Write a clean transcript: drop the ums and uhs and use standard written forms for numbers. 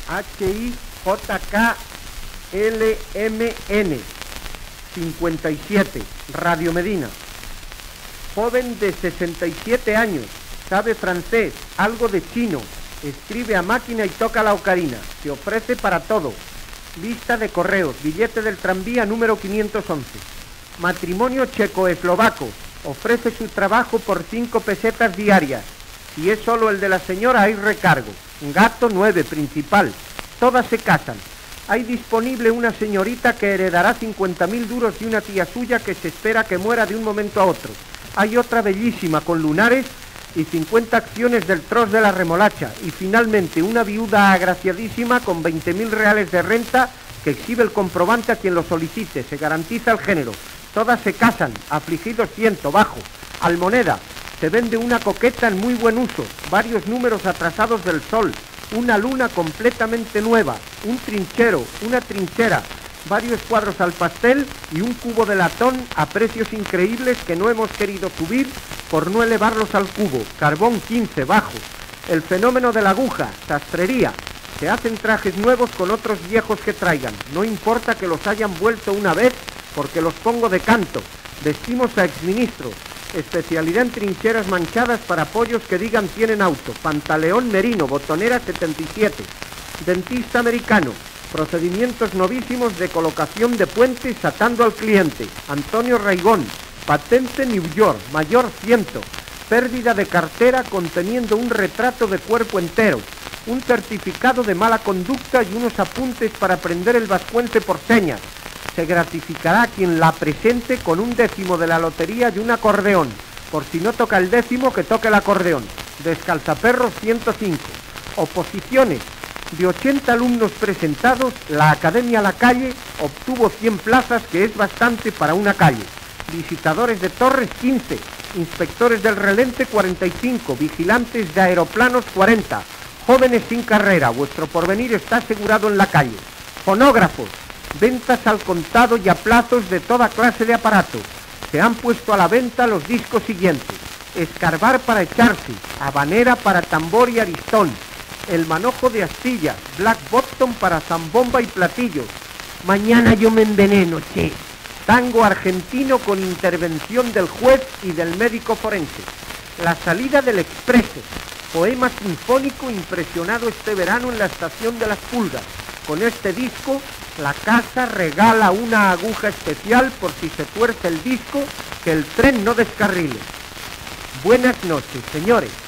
HIJKLMN 57, Radio Medina. Joven de 67 años, sabe francés, algo de chino, escribe a máquina y toca la ocarina, se ofrece para todo. Lista de correos, billete del tranvía número 511. Matrimonio checo-eslovaco, ofrece su trabajo por 5 pesetas diarias. Si es solo el de la señora hay recargo. Gato 9, principal. Todas se casan. Hay disponible una señorita que heredará 50.000 duros de una tía suya que se espera que muera de un momento a otro. Hay otra bellísima con lunares y 50 acciones del Tros de la Remolacha. Y finalmente una viuda agraciadísima con 20.000 reales de renta que exhibe el comprobante a quien lo solicite. Se garantiza el género. Todas se casan. Afligidos 100, bajo. Almoneda. Se vende una coqueta en muy buen uso. Varios números atrasados del Sol. Una luna completamente nueva. Un trinchero. Una trinchera. Varios cuadros al pastel y un cubo de latón a precios increíbles que no hemos querido subir por no elevarlos al cubo. Carbón 15, bajo. El fenómeno de la aguja, sastrería. Se hacen trajes nuevos con otros viejos que traigan. No importa que los hayan vuelto una vez porque los pongo de canto. Vestimos a exministros. Especialidad en trincheras manchadas para pollos que digan tienen auto. Pantaleón merino, botonera 77. Dentista americano. Procedimientos novísimos de colocación de puentes atando al cliente. Antonio Raigón. Patente New York, mayor 100. Pérdida de cartera conteniendo un retrato de cuerpo entero. Un certificado de mala conducta y unos apuntes para aprender el vascuence por señas. Se gratificará a quien la presente con un 10º de la lotería y un acordeón. Por si no toca el 10º, que toque el acordeón. Descalzaperros 105. Oposiciones. De 80 alumnos presentados, la Academia La Calle obtuvo 100 plazas, que es bastante para una calle. Visitadores de torres 15. Inspectores del relente 45. Vigilantes de aeroplanos 40. Jóvenes sin carrera. Vuestro porvenir está asegurado en la calle. Fonógrafos. Ventas al contado y a plazos de toda clase de aparatos. Se han puesto a la venta los discos siguientes. Escarbar para echarse, habanera para tambor y aristón, el manojo de astillas, Black Bottom para zambomba y platillos. Mañana yo me enveneno, che. Tango argentino con intervención del juez y del médico forense. La salida del Expreso. Poema sinfónico impresionado este verano en la estación de las Pulgas. Con este disco, la casa regala una aguja especial por si se tuerce el disco, que el tren no descarrile. Buenas noches, señores.